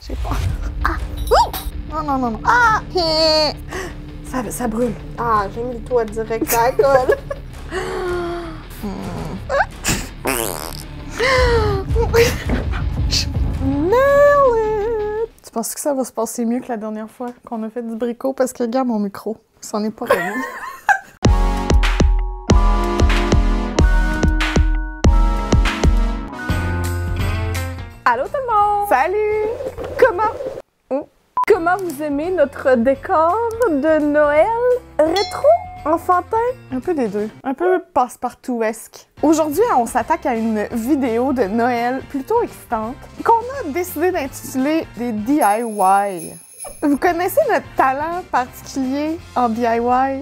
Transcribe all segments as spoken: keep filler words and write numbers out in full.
sais pas. Ah! Ouh! Non, non, non, non. Ah! Ça, ça brûle. Ah, j'ai mis le toit direct à la colle. Nail it! Tu penses que ça va se passer mieux que la dernière fois qu'on a fait du bricot? Parce que regarde mon micro, ça n'est pas remis. Allô tout le monde! Salut! Comment? Oh. Comment vous aimez notre décor de Noël? Rétro? Enfantin? Un peu des deux. Un peu passe-partout-esque. Aujourd'hui, on s'attaque à une vidéo de Noël plutôt excitante qu'on a décidé d'intituler des D I Y. Vous connaissez notre talent particulier en D I Y?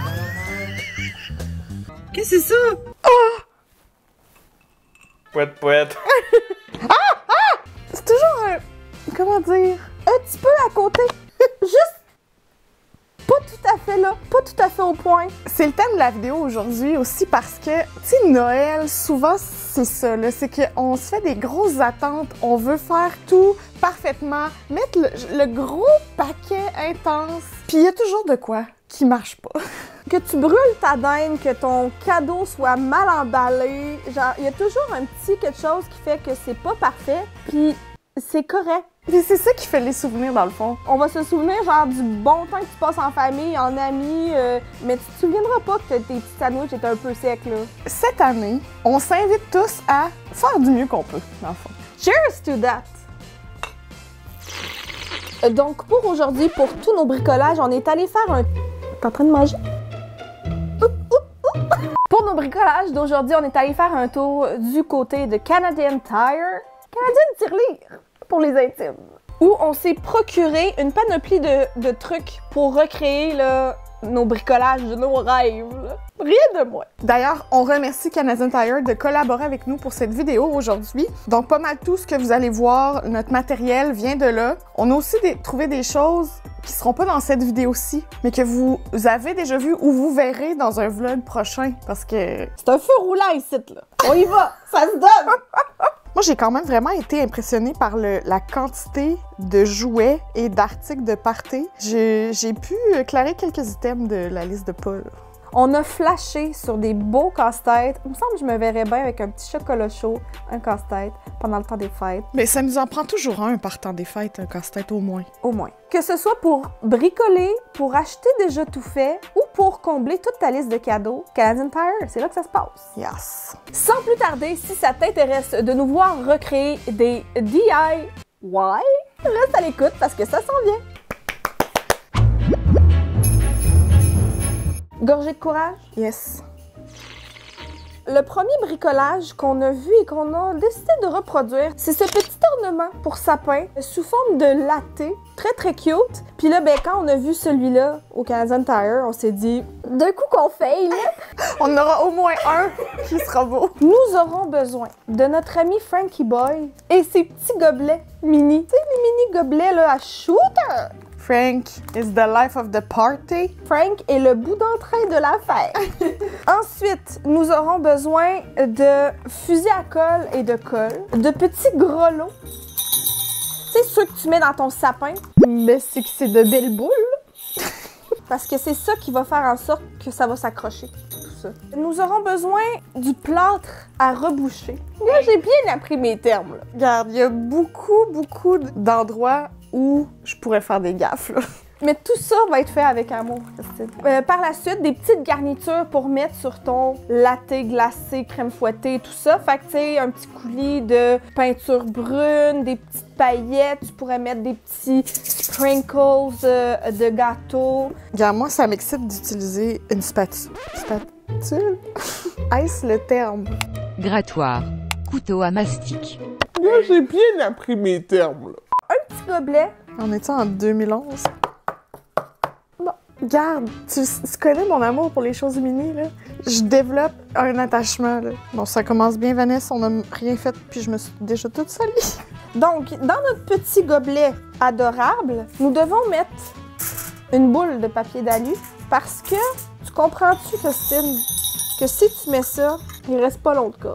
Qu'est-ce que c'est ça? Oh! Pouette, pouette. Ah! Ah! C'est toujours un... Comment dire? Un petit peu à côté. Juste pas tout à fait là, pas tout à fait au point. C'est le thème de la vidéo aujourd'hui aussi parce que, tu sais, Noël, souvent, c'est ça, là. C'est qu'on se fait des grosses attentes, on veut faire tout parfaitement, mettre le, le gros paquet intense, puis il y a toujours de quoi qui marche pas. Que tu brûles ta dinde, que ton cadeau soit mal emballé, genre, il y a toujours un petit quelque chose qui fait que c'est pas parfait, puis c'est correct. Et c'est ça qui fait les souvenirs, dans le fond. On va se souvenir, genre, du bon temps que tu passes en famille, en amis, euh, mais tu te souviendras pas que tes petits sandwichs étaient un peu secs, là. Cette année, on s'invite tous à faire du mieux qu'on peut, dans le fond. Cheers to that! Donc, pour aujourd'hui, pour tous nos bricolages, on est allé faire un... T'es en train de manger? Oup, oup, oup. Pour nos bricolages d'aujourd'hui, on est allé faire un tour du côté de Canadian Tire. Canadian Tirelire, pour les intimes. Où on s'est procuré une panoplie de, de trucs pour recréer là, nos bricolages de nos rêves. Là. Rien de moins. D'ailleurs, on remercie Canadian Tire de collaborer avec nous pour cette vidéo aujourd'hui. Donc, pas mal tout ce que vous allez voir, notre matériel vient de là. On a aussi des, trouvé des choses qui seront pas dans cette vidéo-ci, mais que vous avez déjà vu ou vous verrez dans un vlog prochain, parce que... C'est un feu roulant ici, là. On y va, ça se donne! Moi, j'ai quand même vraiment été impressionnée par le, la quantité de jouets et d'articles de party. J'ai pu clarer quelques items de la liste de Paul. On a flashé sur des beaux casse-têtes. Il me semble que je me verrais bien avec un petit chocolat chaud, un casse-tête, pendant le temps des fêtes. Mais ça nous en prend toujours un par temps des fêtes, un casse-tête au moins. Au moins. Que ce soit pour bricoler, pour acheter déjà tout fait, ou pour combler toute ta liste de cadeaux, Canadian Tire, c'est là que ça se passe. Yes! Sans plus tarder, si ça t'intéresse de nous voir recréer des D I Y, reste à l'écoute parce que ça s'en vient. Gorgée de courage? Yes. Le premier bricolage qu'on a vu et qu'on a décidé de reproduire, c'est ce petit ornement pour sapin sous forme de latte, très très cute. Puis là, ben quand on a vu celui-là au Canadian Tire, on s'est dit, d'un coup qu'on fail, on aura au moins un qui sera beau. Nous aurons besoin de notre ami Frankie Boy et ses petits gobelets mini. Tu sais, les mini gobelets là à shooter. Frank is the life of the party. Frank est le bout d'entrain de l'affaire. Ensuite, nous aurons besoin de fusils à colle et de colle, de petits grelots. C'est ceux que tu mets dans ton sapin, mais c'est que c'est de belles boules. Parce que c'est ça qui va faire en sorte que ça va s'accrocher. Tout ça. Nous aurons besoin du plâtre à reboucher. Là, j'ai bien appris mes termes. Là. Regarde, il y a beaucoup, beaucoup d'endroits où je pourrais faire des gaffes, là. Mais tout ça va être fait avec amour, Christine. Euh, par la suite, des petites garnitures pour mettre sur ton latte glacé, crème fouettée, tout ça. Fait que, tu sais, un petit coulis de peinture brune, des petites paillettes, tu pourrais mettre des petits sprinkles euh, de gâteau. Regarde, moi, ça m'excite d'utiliser une spatule. Spatule? Est-ce le terme? Grattoir. Couteau à mastic. Là, j'ai bien appris mes termes, là. Un petit gobelet. On est en deux mille onze? Bon, regarde, tu, tu connais mon amour pour les choses mini, là. Je développe un attachement, là. Bon, ça commence bien, Vanessa, on n'a rien fait, puis je me suis déjà toute salie. Donc, dans notre petit gobelet adorable, nous devons mettre une boule de papier d'alu parce que, tu comprends-tu, Christine, que si tu mets ça, il reste pas long de corde.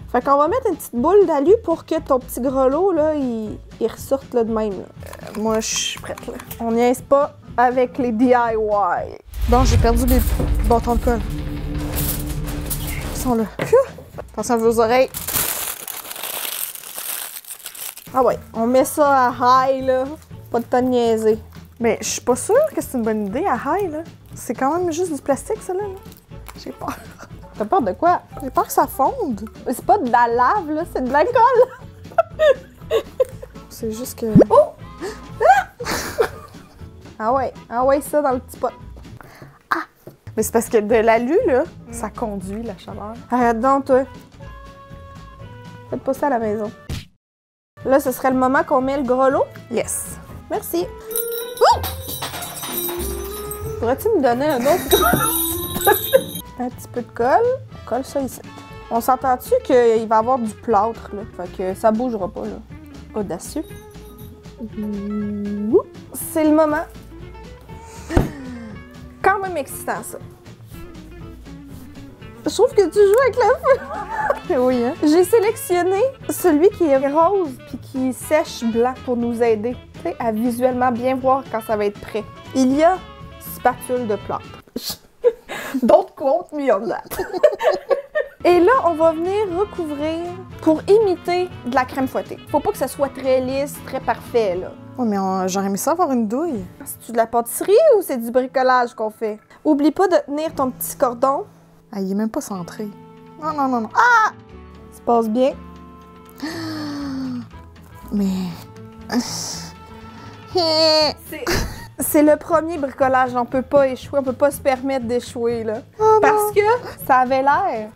Fait qu'on va mettre une petite boule d'alu pour que ton petit grelot, là, il, il ressorte là, de même. Là. Euh, moi, je suis prête, là. On niaise pas avec les D I Y. Bon, j'ai perdu mes bâtons de colle. Ils sont là. Pfiou! Attention à vos oreilles. Ah ouais, on met ça à high, là. Pas de temps de niaiser. Mais je suis pas sûre que c'est une bonne idée à high, là. C'est quand même juste du plastique, ça, là. là. J'ai peur. T'as peur de quoi? J'ai peur que ça fonde. C'est pas de la lave, là, c'est de l'alcool. C'est juste que... Oh! Ah ouais, ah ouais, ça dans le petit pot. Mais c'est parce que de l'alu, là, ça conduit la chaleur. Arrête donc, toi. Faites pas ça à la maison. Là, ce serait le moment qu'on met le grelot. Yes. Merci. Ouh! Pourrais-tu me donner un autre grelot? Un petit peu de colle. On colle ça ici. On s'entend-tu qu'il va y avoir du plâtre, là? Fait que ça bougera pas, là. Audacieux. C'est le moment. Quand même excitant, ça. Je trouve que tu joues avec le feu. Oui, hein? J'ai sélectionné celui qui est rose puis qui sèche blanc pour nous aider, tu sais, à visuellement bien voir quand ça va être prêt. Il y a spatule de plâtre. Don't quote me on that. Et là, on va venir recouvrir pour imiter de la crème fouettée. Faut pas que ça soit très lisse, très parfait, là. Oh, mais on- j'aurais aimé ça avoir une douille. C'est-tu de la pâtisserie ou c'est du bricolage qu'on fait? Oublie pas de tenir ton petit cordon. Ah, il est même pas centré. Non, non, non, non. Ça se passe bien. Mais... C'est le premier bricolage, on peut pas échouer, on peut pas se permettre d'échouer, là. Oh, Parce que ça avait l'air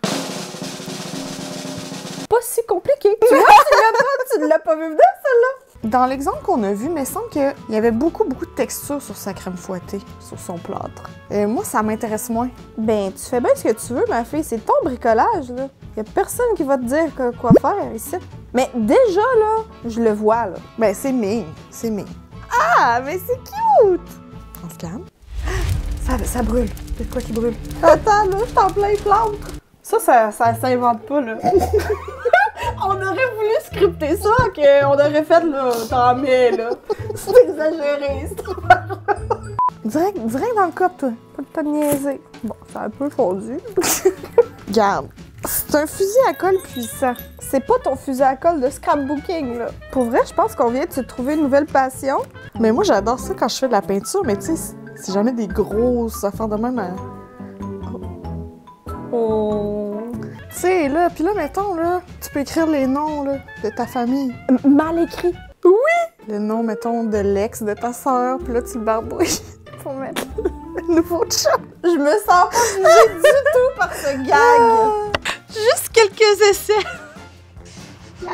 pas si compliqué. Tu vois, tu l'as pas, tu l'as pas vu venir, celle-là? Dans l'exemple qu'on a vu, il me semble qu'il y avait beaucoup, beaucoup de texture sur sa crème fouettée, sur son plâtre. Et moi, ça m'intéresse moins. Ben, tu fais bien ce que tu veux, ma fille, c'est ton bricolage, là. Y a personne qui va te dire que- quoi faire ici. Mais déjà, là, je le vois, là. Ben, c'est mignon, c'est mignon. Ah, mais c'est cute! On se calme. Ça, ça brûle. C'est quoi qui brûle? Attends, là, je suis en plein plâtre. Ça, ça, ça s'invente pas, là. On aurait voulu scripter ça, qu'on aurait fait, là, t'en mets, là. C'est exagéré, c'est Direct, direct dans le cop, toi. pas le temps de niaiser. Bon, c'est un peu fondu. Garde. C'est un fusil à colle puissant. C'est pas ton fusil à colle de scrapbooking, là. Pour vrai, je pense qu'on vient de se trouver une nouvelle passion. Mais moi, j'adore ça quand je fais de la peinture, mais tu sais, c'est jamais des grosses affaires de même. à- Oh. Tu sais, là, puis là, mettons, là, tu peux écrire les noms, là, de ta famille. M- Mal écrit. Le nom, mettons, de l'ex de ta sœur, puis là, tu le barbouilles pour mettre un nouveau chat. Je me sens pas visée du tout par ce gag. Juste quelques essais. Tu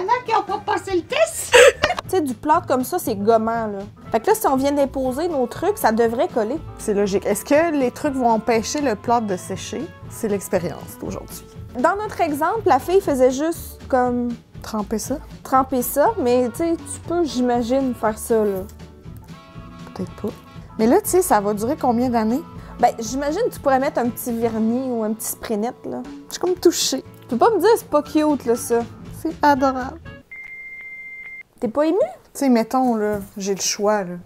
sais, du plâtre comme ça, c'est gommant, là. Fait que là, si on vient d'imposer nos trucs, ça devrait coller. C'est logique. Est-ce que les trucs vont empêcher le plâtre de sécher? C'est l'expérience d'aujourd'hui. Dans notre exemple, la fille faisait juste comme Tremper ça? tremper ça, mais tu sais, tu peux, j'imagine, faire ça, là. Peut-être pas. Mais là, tu sais, ça va durer combien d'années? Ben, j'imagine que tu pourrais mettre un petit vernis ou un petit spray net, là. Je suis comme touchée. Tu peux pas me dire c'est pas cute, là, ça. C'est adorable. T'es pas ému? Tu sais, mettons, là, j'ai le choix, là.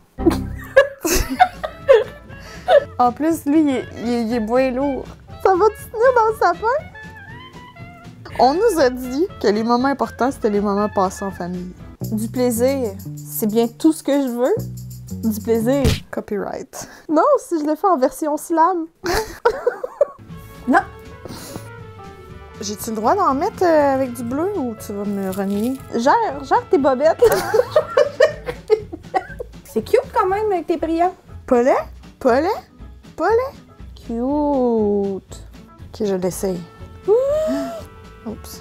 En plus, lui, il est, il est, il est moins lourd. Ça va te tenir dans le sapin? On nous a dit que les moments importants, c'était les moments passés en famille. Du plaisir, c'est bien tout ce que je veux. Du plaisir. Copyright. Non, si je le fais en version slam. Non. J'ai-tu le droit d'en mettre euh, avec du bleu ou tu vas me renier? Gère, gère tes bobettes. C'est cute quand même avec tes brillants. Pas laid? Pas laid? Pas laid? Cute. Ok, je l'essaye. Oups.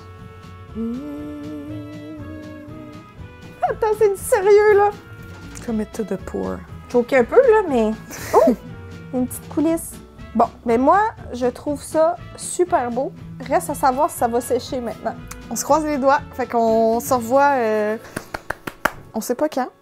Attends, c'est du sérieux, là. Commit to the poor. Choqué un peu, là, mais... Oh! Une petite coulisse. Bon, mais moi, je trouve ça super beau. Reste à savoir si ça va sécher maintenant. On se croise les doigts. Fait qu'on se revoit... euh, On sait pas quand.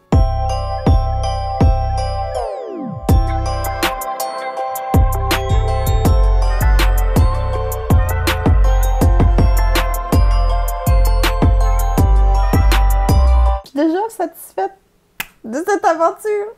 satisfaite de cette aventure.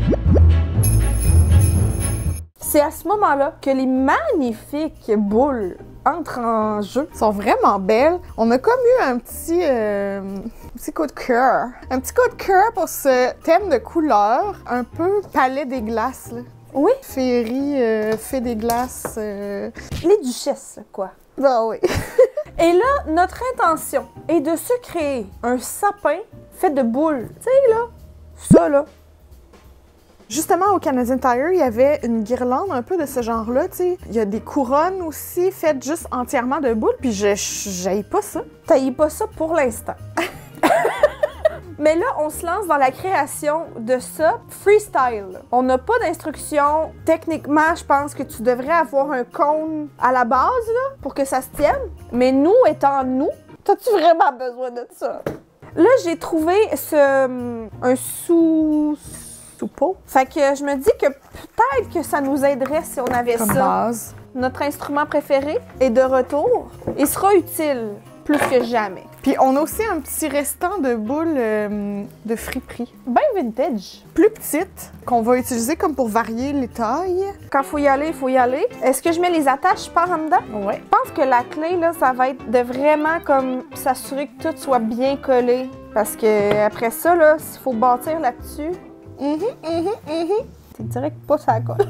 C'est à ce moment-là que les magnifiques boules entrent en jeu. Elles sont vraiment belles. On a comme eu un petit, euh, un petit coup de cœur. Un petit coup de cœur pour ce thème de couleur, un peu palais des glaces, là. Oui. Féerie, euh, fée des glaces. Euh... Les duchesses, quoi. Ben oui. Et là, notre intention est de se créer un sapin fait de boules. Tu sais, là, ça, là. Justement, au Canadian Tire, il y avait une guirlande un peu de ce genre-là, tu sais. Il y a des couronnes aussi faites juste entièrement de boules, puis je j'haïs pas ça. T'haïs pas ça pour l'instant. Mais là, on se lance dans la création de ça freestyle. On n'a pas d'instruction. Techniquement, je pense que tu devrais avoir un cône à la base là, pour que ça se tienne. Mais nous, étant nous, t'as-tu vraiment besoin de ça? Là, j'ai trouvé ce, un sous... Sous-pot. Fait que je me dis que peut-être que ça nous aiderait si on avait Comme ça. base. Notre instrument préféré est de retour. Il sera utile plus que jamais. Puis on a aussi un petit restant de boules euh, de friperie. Ben vintage. Plus petites, qu'on va utiliser comme pour varier les tailles. Quand faut y aller, il faut y aller. Est-ce que je mets les attaches par en dedans? Ouais. Je pense que la clé, là, ça va être de vraiment comme s'assurer que tout soit bien collé. Parce que après ça, là, s'il faut bâtir là-dessus, Mhm, mhm, mhm. t'es direct pas ça colle.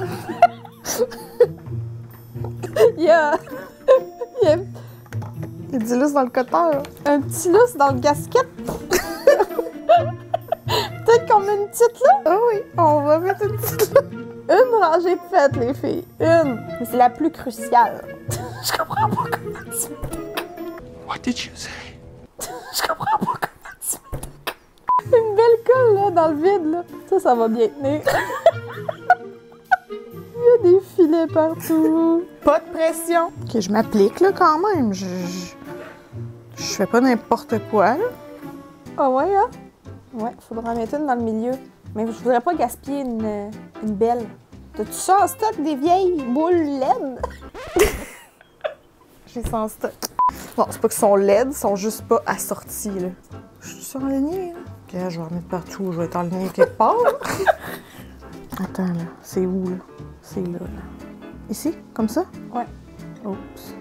Il y a... Il y a Il dit lousse dans le cutter. un petit lousse dans le gasket. Peut-être qu'on met une petite là? Ah oui, on va mettre une petite. Une rangée de fête, les filles. Une. Mais c'est la plus cruciale. Je comprends pas comment tu... What did you say? Je comprends pas comment tu... Une belle colle, là, dans le vide, là. Ça, ça va bien tenir. Il y a des filets partout. Pas de pression. Ok, je m'applique là quand même. Je, je, je fais pas n'importe quoi là. Ah ouais, hein? Ouais, faudra en mettre une dans le milieu. Mais je voudrais pas gaspiller une, une belle. T'as-tu ça en stock, des vieilles boules L E D? J'ai sans stock. Bon, c'est pas qu'ils sont laides, ils sont juste pas assortis là. Je suis suralignée là. Ok, je vais en mettre partout, je vais être alignée quelque part. Attends là, c'est où là? C'est là, là. Ici? Comme ça? Ouais. Oups.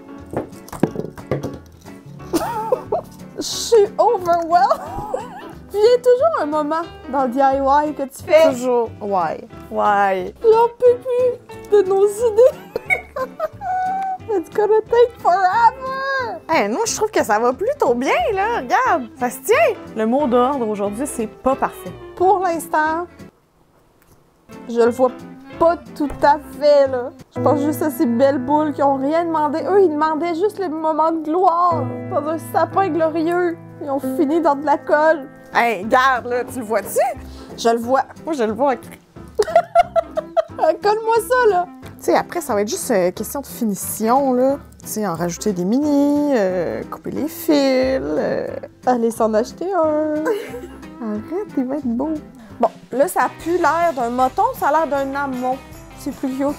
Je suis overwhelmed! Puis il y a toujours un moment dans le D I Y que tu fais. Toujours. Ouais. Ouais. J'en peux plus de nos idées! It's gonna take forever! Hey, non, je trouve que ça va plutôt bien, là. Regarde, ça se tient. Le mot d'ordre aujourd'hui, c'est pas parfait. Pour l'instant, je le vois pas tout à fait, là. Je pense juste à ces belles boules qui ont rien demandé. Eux, ils demandaient juste les moments de gloire dans un sapin glorieux. Ils ont fini dans de la colle. Hey, regarde, là, tu le vois-tu? Je le vois. Moi, je le vois. Euh, Colle-moi ça, là! Tu sais, après, ça va être juste euh, question de finition, là. Tu sais, en rajouter des mini, euh, couper les fils. Euh... Allez s'en acheter un. Arrête, il va être beau. Bon, là, ça a plus l'air d'un moton, ça a l'air d'un amont. C'est plus vieux.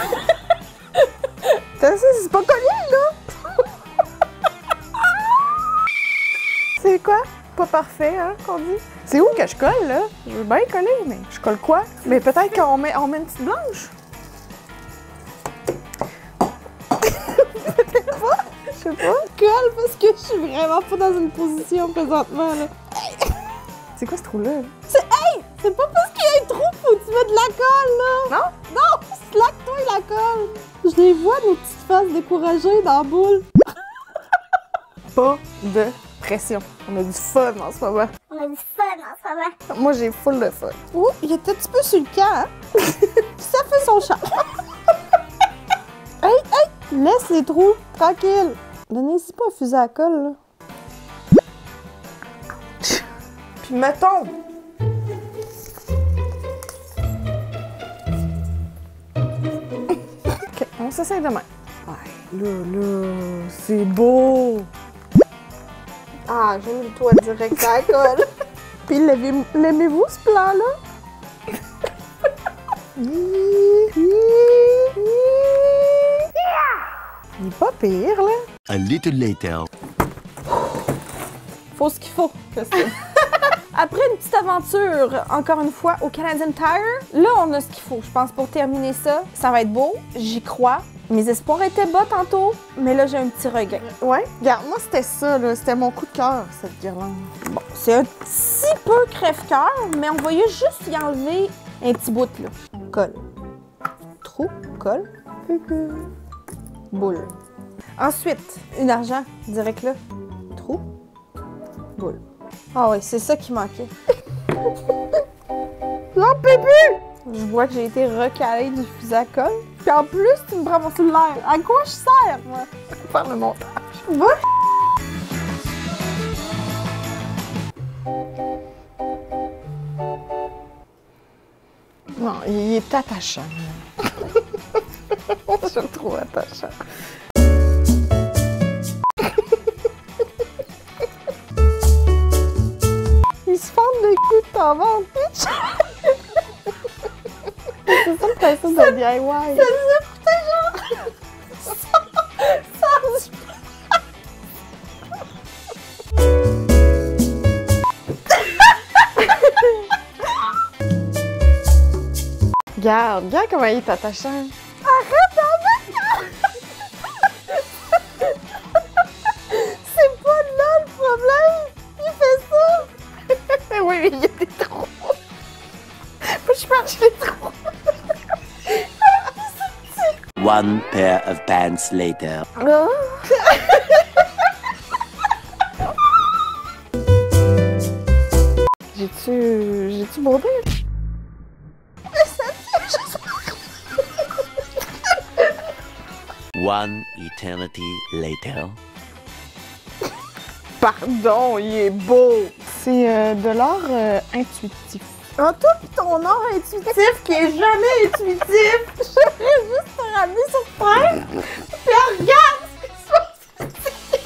T'as ça, c'est pas collé, là! C'est quoi? Pas parfait, hein, qu'on dit? C'est où que je colle, là? Je veux bien coller, mais je colle quoi? Mais peut-être qu'on met, on met une petite blanche? Peut-être pas? Je sais pas. Colle parce que je suis vraiment pas dans une position présentement, là. C'est quoi ce trou-là? C'est hey! C'est pas parce qu'il y a un trou faut que tu mets de la colle, là! Non? Non! Slack-toi la colle! Je les vois, nos petites faces découragées dans la boule. Pas de pression. On a du fun en ce moment. On a du fun en ce moment. Moi, j'ai full de fun. Oh, il est un petit peu sur le camp, hein? Ça fait son chat. Hey, hey! Laisse les trous, tranquille. Donnez-y pas un fusil à colle, là. Puis mettons... OK, on s'essaye demain. Ouais, là, là, c'est beau! Ah, j'ai mis le toit direct à la colle. Puis l'aimez- l'aimez-vous, ce plan-là? Il est pas pire, là. A little later. Faut ce qu'il faut, Christine. Après une petite aventure, encore une fois, au Canadian Tire, là, on a ce qu'il faut, je pense, pour terminer ça. Ça va être beau, j'y crois. Mes espoirs étaient bas tantôt, mais là, j'ai un petit regain. Ouais. Regarde, moi, c'était ça, là. C'était mon coup de cœur, cette guirlande. Bon, c'est un petit peu crève-cœur, mais on va juste y enlever un petit bout, là. Colle. Trou, colle. Boule. Ensuite, une argent, direct là. Trou, boule. Ah oui, c'est ça qui manquait. J'en peux plus! Je vois que j'ai été recalée du fusil à colle. Puis en plus, tu me prends mon cellulaire. À quoi je sers, moi? Faire le montage. Va! Non, il est attachant. Je le trouve attachant. Ils se fendent le cul de t'en vendre. C'est ça le principe de D I Y. Ça nous a coûté genre... cent dix. Regarde, regarde comment il est attachant. Arrête d'en mettre! C'est pas là le problème! Il fait ça! Oui, mais il y a des trous. Moi, je marche les trous. One pair of pants later. Oh. J'ai-tu... J'ai-tu brodé? One eternity later. Pardon, il est beau. C'est euh, de l'art euh, intuitif. En toi pis ton art intuitif qui est jamais intuitif! J'aimerais juste te ramener sur terre! Pis regarde ce qui se passe ici!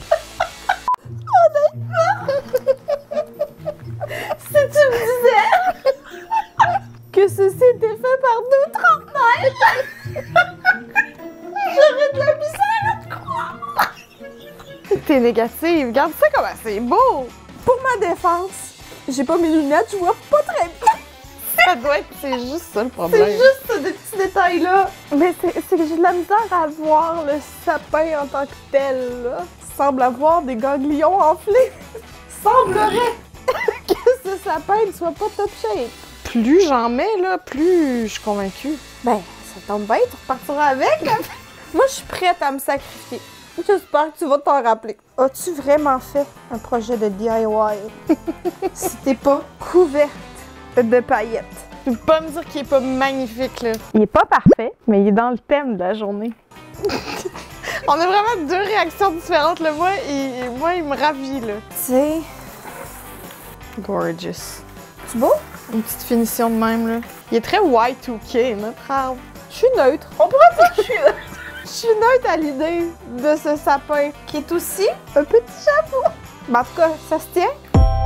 Honnêtement! Si tu me disais que ceci était fait par deux trentenaires, j'aurais de la misère à te croire! T'es négative. Regarde ça comment c'est beau. Pour ma défense, j'ai pas mes lunettes, je vois pas très bien! Ça doit être... C'est juste ça le problème. C'est juste ce petit détail-là. Mais c'est c'est que j'ai de la misère à voir le sapin en tant que tel, là. Il semble avoir des ganglions enflés. Semblerait que ce sapin ne soit pas top shape. Plus j'en mets, là, plus je suis convaincue. Ben, ça tombe bien, tu repartiras avec. Là. Moi, je suis prête à me sacrifier. J'espère que tu vas t'en rappeler. As-tu vraiment fait un projet de D I Y si t'es pas couverte de paillettes? Tu peux pas me dire qu'il est pas magnifique, là. Il est pas parfait. Mais il est dans le thème de la journée. On a vraiment deux réactions différentes, là. Moi, et, moi il me ravit, là. C'est... Gorgeous. C'est beau? Une petite finition de même, là. Il est très Y deux K, notre arbre. Je suis neutre. On pourrait dire que je suis neutre. Je suis neutre à l'idée de ce sapin qui est aussi un petit chapeau. Mais en tout cas, ça se tient.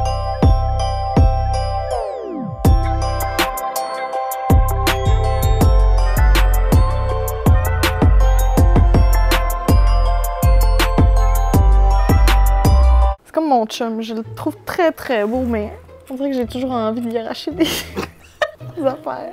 C'est comme mon chum. Je le trouve très, très beau, mais on dirait que j'ai toujours envie d'y arracher des, des affaires.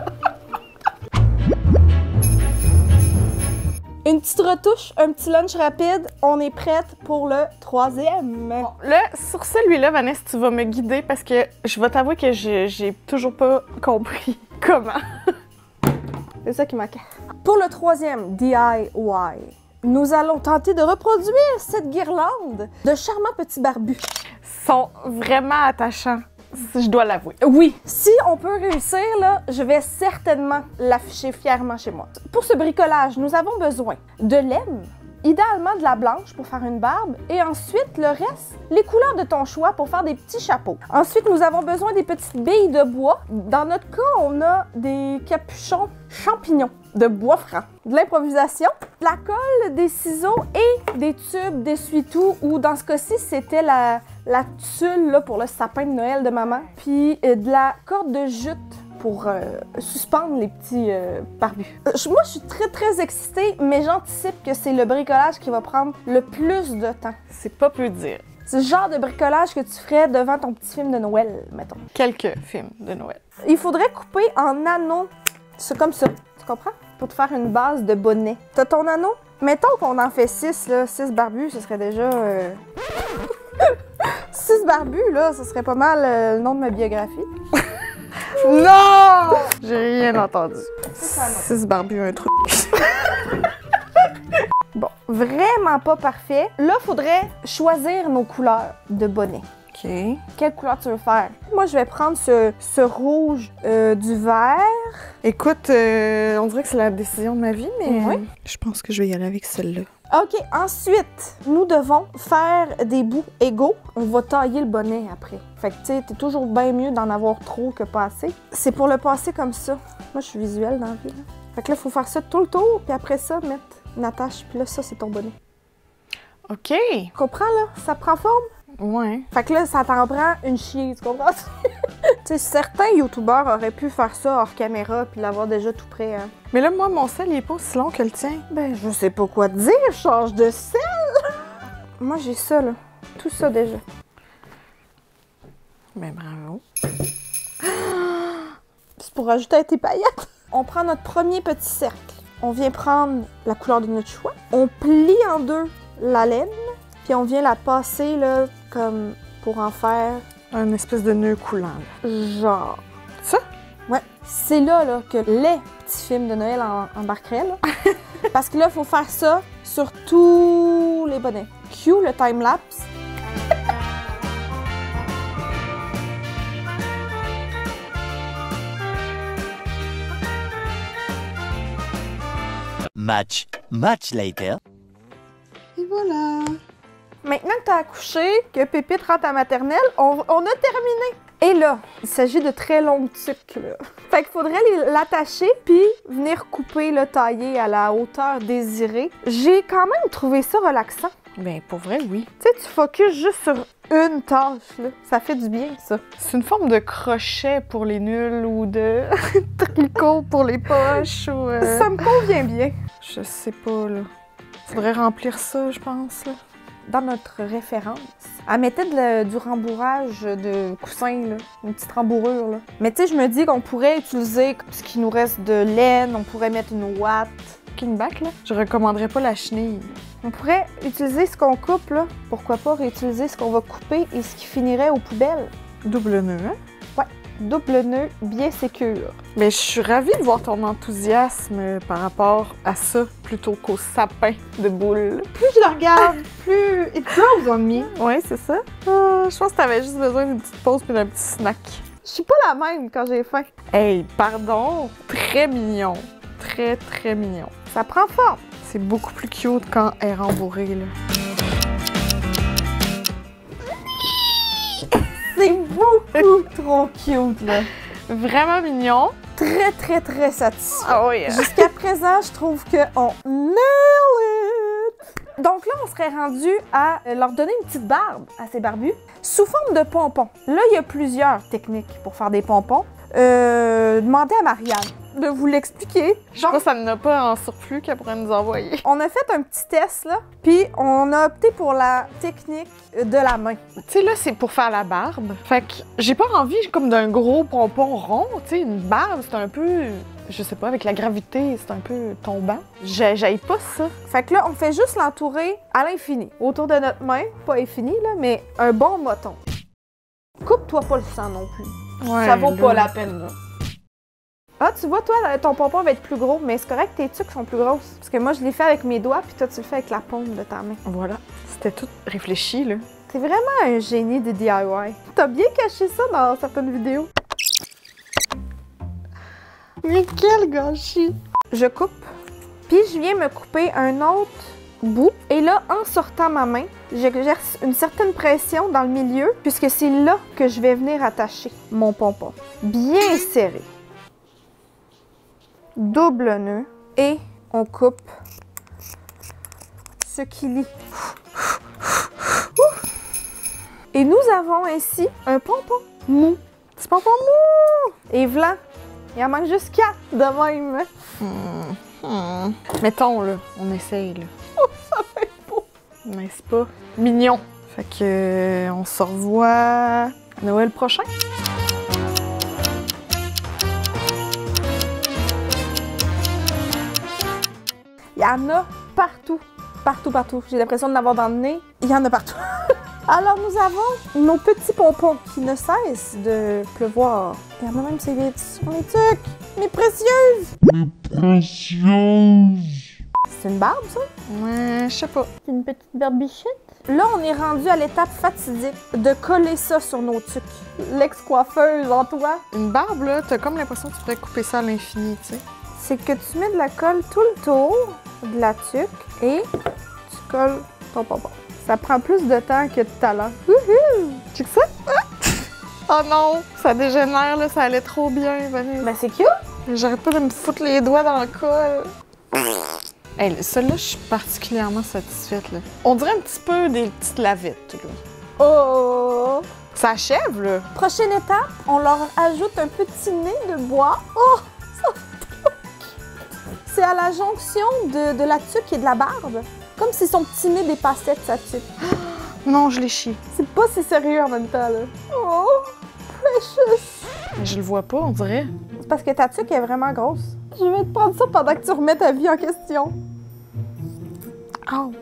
Une petite retouche, un petit lunch rapide. On est prête pour le troisième. Bon, là, sur celui-là, Vanessa, tu vas me guider parce que je vais t'avouer que je- j'ai toujours pas compris comment. C'est ça qui manquait. Pour le troisième D I Y, nous allons tenter de reproduire cette guirlande de charmants petits barbus. Ils sont vraiment attachants, si je dois l'avouer. Oui, si on peut réussir, là, je vais certainement l'afficher fièrement chez moi. Pour ce bricolage, nous avons besoin de laine, idéalement de la blanche pour faire une barbe, et ensuite le reste, les couleurs de ton choix pour faire des petits chapeaux. Ensuite, nous avons besoin des petites billes de bois. Dans notre cas, on a des capuchons champignons de bois franc, de l'improvisation, de la colle, des ciseaux et des tubes d'essuie-tout, ou dans ce cas-ci, c'était la, la tulle là, pour le sapin de Noël de maman, puis euh, de la corde de jute pour euh, suspendre les petits euh, barbus. Euh, je- moi, je suis très, très excitée, mais j'anticipe que c'est le bricolage qui va prendre le plus de temps. C'est pas peu dire. C'est le genre de bricolage que tu ferais devant ton petit film de Noël, mettons. Quelques films de Noël. Il faudrait couper en anneaux. C'est comme ça, tu comprends? Pour te faire une base de bonnet. T'as ton anneau? Mettons qu'on en fait six, là. six barbus, ce serait déjà... Euh... six barbus, là, ce serait pas mal euh, le nom de ma biographie. Non! J'ai rien entendu. six barbus, un truc. Bon, vraiment pas parfait. Là, faudrait choisir nos couleurs de bonnet. OK. Quelle couleur tu veux faire? Moi, je vais prendre ce, ce rouge euh, du vert. Écoute, euh, on dirait que c'est la décision de ma vie, mais Oui. je pense que je vais y aller avec celle-là. OK, ensuite, nous devons faire des bouts égaux. On va tailler le bonnet après. Fait que, tu sais, t'es toujours bien mieux d'en avoir trop que pas assez. C'est pour le passer comme ça. Moi, je suis visuelle dans la vie, là. Fait que là, il faut faire ça tout le tour, puis après ça, mettre une attache. Puis là, ça, c'est ton bonnet. OK. Tu comprends, là? Ça prend forme? Ouais. Fait que là, ça t'en prend une chier, tu comprends? Tu sais, certains youtubeurs auraient pu faire ça hors caméra puis l'avoir déjà tout prêt, hein. Mais là, moi, mon sel, il est pas aussi long que le tien. Ben, je sais pas quoi te dire, change de sel! Moi, j'ai ça, là. Tout ça, déjà. Ben, bravo. C'est pour ajouter à tes paillettes. On prend notre premier petit cercle. On vient prendre la couleur de notre choix. On plie en deux la laine, puis on vient la passer, là, comme pour en faire... Un espèce de nœud coulant, là. Genre... Ça? Ouais. C'est là, là que les petits films de Noël en, embarqueraient, là. Parce que là, il faut faire ça sur tous les bonnets. Cue le time-lapse. Much, much later. Et voilà. Maintenant que tu as accouché, que Pépite rentre à maternelle, on, on a terminé. Et là, il s'agit de très longues tuques, là. Fait qu'il faudrait les- l'attacher puis venir couper, le tailler à la hauteur désirée. J'ai quand même trouvé ça relaxant. Ben, pour vrai, oui. Tu sais, tu focuses juste sur une tâche, là. Ça fait du bien, ça. C'est une forme de crochet pour les nuls ou de tricot pour les poches ou... euh, Ça me convient bien. Je sais pas, là. Faudrait remplir ça, je pense, là. Dans notre référence, elle mettait de la- du rembourrage de coussin, là, une petite rembourrure. Là. Mais tu sais, je me dis qu'on pourrait utiliser ce qui nous reste de laine, on pourrait mettre une ouate. Kingback, là. Je recommanderais pas la chenille. On pourrait utiliser ce qu'on coupe, là. Pourquoi pas réutiliser ce qu'on va couper et ce qui finirait aux poubelles. Double nœud, hein? Double nœud, bien sécure. Mais je suis ravie de voir ton enthousiasme par rapport à ça plutôt qu'au sapin de boules. Plus je la regarde, plus it grows on me. Ouais, c'est ça. Ah, je pense que t'avais juste besoin d'une petite pause puis d'un petit snack. Je suis pas la même quand j'ai faim. Hey, pardon! Très mignon. Très, très mignon. Ça prend forme. C'est beaucoup plus cute quand elle est rembourrée, là. C'est beaucoup trop cute, là. Vraiment mignon. Très, très, très satisfait. Ah oui. Jusqu'à présent, je trouve qu'on nail it! Donc là, on serait rendu à leur donner une petite barbe à ces barbus sous forme de pompons. Là, il y a plusieurs techniques pour faire des pompons. Euh, demandez à Marianne de vous l'expliquer. Je sais pas, ça n'a pas en surplus qu'elle pourrait nous envoyer. On a fait un petit test, là, puis on a opté pour la technique de la main. Tu sais, là, c'est pour faire la barbe. Fait que j'ai pas envie comme d'un gros pompon rond. Tu sais, une barbe, c'est un peu... Je sais pas, avec la gravité, c'est un peu tombant. J'ai- J'aille pas ça. Fait que là, on fait juste l'entourer à l'infini. Autour de notre main, pas infini, là, mais un bon moton. Coupe-toi pas le sang non plus. Ouais, Ça vaut là. pas la peine, là. Ah, tu vois, toi, ton pompon va être plus gros, mais c'est correct, tes tuques sont plus grosses. Parce que moi, je l'ai fait avec mes doigts, puis toi, tu le fais avec la paume de ta main. Voilà. C'était tout réfléchi, là. T'es vraiment un génie des D I Y. T'as bien caché ça dans certaines vidéos. Mais quel gâchis! Je coupe, puis je viens me couper un autre bout. Et là, en sortant ma main, j'exerce une certaine pression dans le milieu, puisque c'est là que je vais venir attacher mon pompon. Bien serré. Double nœud. Et on coupe ce qui lie. Et nous avons ainsi un pompon mou. C'est pompon mou! Et voilà, il en manque juste quatre de même. Hmm. Mettons, là, on essaye, là. Oh, ça fait beau. N'est-ce pas? Mignon. Fait que euh, on se revoit à Noël prochain. Il y en a partout. Partout, partout. J'ai l'impression d'en avoir dans le nez. Il y en a partout. Alors, nous avons nos petits pompons qui ne cessent de pleuvoir. Il y en a même sur les, sur les tucs. Mes précieuses! Mes précieuses. C'est une barbe, ça? Ouais, je sais pas. C'est une petite barbichette? Là, on est rendu à l'étape fatidique de coller ça sur nos tucs. L'ex-coiffeuse en toi. Une barbe, là, t'as comme l'impression que tu pourrais couper ça à l'infini, tu sais. C'est que tu mets de la colle tout le tour de la tuque et tu colles ton pompon. Ça prend plus de temps que de talent. Wouhou! Tu sais ça? Oh non! Ça dégénère, là, ça allait trop bien, Vanessa. Ben, c'est cute! J'arrête pas de me foutre les doigts dans le col. Hey, celle-là, je suis particulièrement satisfaite, là. On dirait un petit peu des petites lavettes, là. Oh! Ça achève, là. Prochaine étape, on leur ajoute un petit nez de bois. Oh! C'est à la jonction de, de la tuque et de la barbe. Comme si son petit nez dépassait de sa tuque. Non, je l'ai chié. C'est pas si sérieux en même temps, là. Oh! Precious! Mais je le vois pas, on dirait. C'est parce que ta tuque est vraiment grosse. Je vais te prendre ça pendant que tu remets ta vie en question. Oh!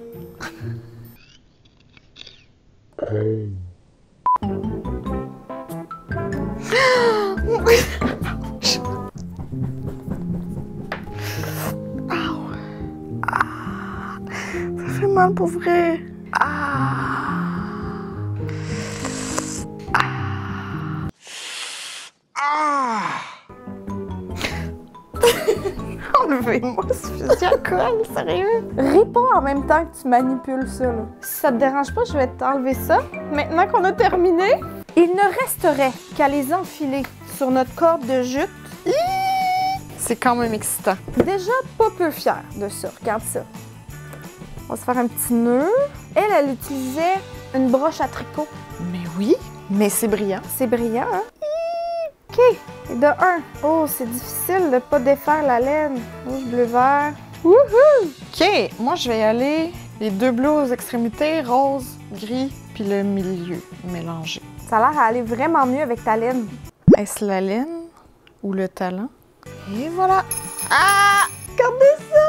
Ça fait mal pour vrai. Ah. Ah. Enlevez-moi ce fusil à colle, sérieux? Ris pas en même temps que tu manipules ça, là. Si ça te dérange pas, je vais t'enlever ça. Maintenant qu'on a terminé, il ne resterait qu'à les enfiler sur notre corde de jute. C'est quand même excitant. Déjà pas peu fière de ça. Regarde ça. On va se faire un petit nœud. Elle, elle utilisait une broche à tricot. Mais oui, mais c'est brillant. C'est brillant, hein? OK. Et de un. Oh, c'est difficile de pas défaire la laine. Rouge, bleu, vert. Wouhou! OK, moi je vais y aller les deux bleus aux extrémités, rose, gris, puis le milieu mélangé. Ça a l'air à aller vraiment mieux avec ta laine. Est-ce la laine ou le talent? Et voilà! Ah! Regardez ça!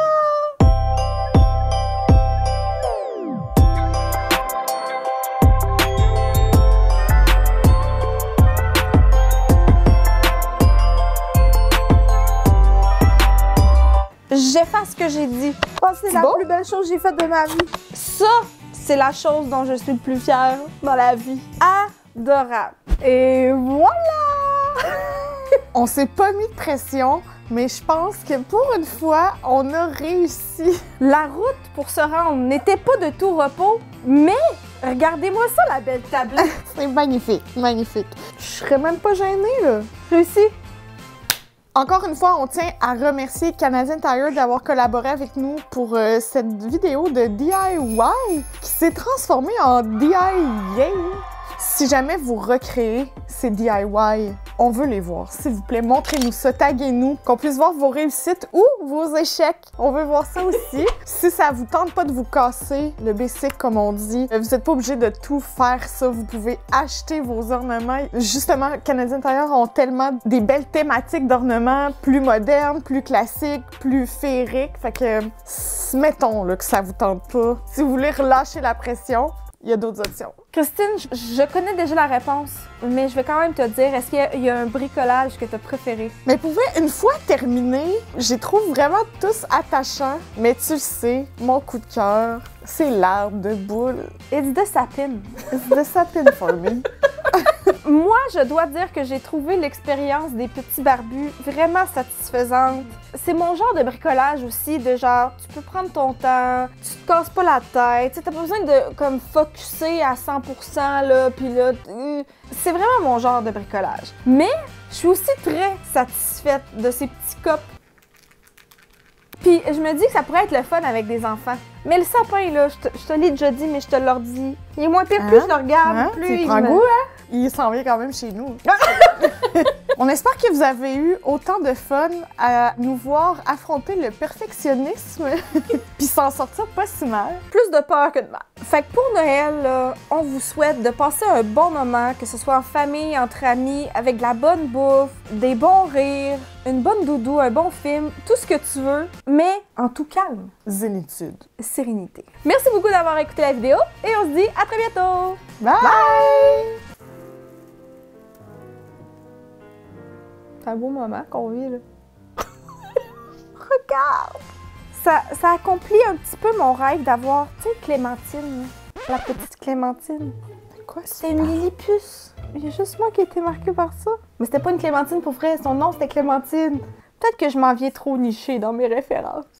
J'efface ce que j'ai dit. Oh, c'est la bon? plus belle chose que j'ai faite de ma vie. Ça, c'est la chose dont je suis le plus fière dans la vie. Adorable. Et voilà! On s'est pas mis de pression, mais je pense que pour une fois, on a réussi. La route pour se rendre n'était pas de tout repos, mais regardez-moi ça, la belle tablette. C'est magnifique, magnifique. Je serais même pas gênée, là. Réussi. Encore une fois, on tient à remercier Canadian Tire d'avoir collaboré avec nous pour euh, cette vidéo de D I Y qui s'est transformée en D I Y. Si jamais vous recréez ces D I Y, on veut les voir. S'il vous plaît, montrez-nous ça, taguez-nous, qu'on puisse voir vos réussites ou vos échecs. On veut voir ça aussi. Si ça vous tente pas de vous casser le basic, comme on dit, vous n'êtes pas obligé de tout faire ça. Vous pouvez acheter vos ornements. Justement, Canadian Tire ont tellement des belles thématiques d'ornements plus modernes, plus classiques, plus féeriques. Fait que, mettons là, que ça vous tente pas. Si vous voulez relâcher la pression, il y a d'autres options. Christine, je, je connais déjà la réponse, mais je vais quand même te dire, est-ce qu'il y, y a un bricolage que tu as préféré? Mais pour vrai, une fois terminé, je les trouve vraiment tous attachants. Mais tu le sais, mon coup de cœur, c'est l'arbre de boule. It's the satin. It's the satin for me. Moi, je dois dire que j'ai trouvé l'expérience des petits barbus vraiment satisfaisante. C'est mon genre de bricolage aussi, de genre, tu peux prendre ton temps, tu te casses pas la tête, tu t'as pas besoin de comme focusser à cent pour cent là, puis là, c'est vraiment mon genre de bricolage. Mais je suis aussi très satisfaite de ces petits copes. Puis je me dis que ça pourrait être le fun avec des enfants. Mais le sapin, là, je te, je te l'ai déjà dit, mais je te le redis. Il est moins pire, plus Hein? je le regarde, Hein? plus Tu il prends me- goût, hein? Il s'en vient quand même chez nous. On espère que vous avez eu autant de fun à nous voir affronter le perfectionnisme puis s'en sortir pas si mal. Plus de peur que de mal. Fait que pour Noël, là, on vous souhaite de passer un bon moment, que ce soit en famille, entre amis, avec de la bonne bouffe, des bons rires, une bonne doudou, un bon film, tout ce que tu veux, mais en tout calme. Zénitude. Sérénité. Merci beaucoup d'avoir écouté la vidéo et on se dit à très bientôt! Bye! C'est un beau moment qu'on vit, là. Regarde! Ça, ça accomplit un petit peu mon rêve d'avoir, tu sais, Clémentine. La petite Clémentine. Quoi ça? C'est une Lillipus. Il y a juste moi qui ai été marquée par ça. Mais c'était pas une Clémentine pour vrai, son nom c'était Clémentine. Peut-être que je m'en viens trop nichée dans mes références.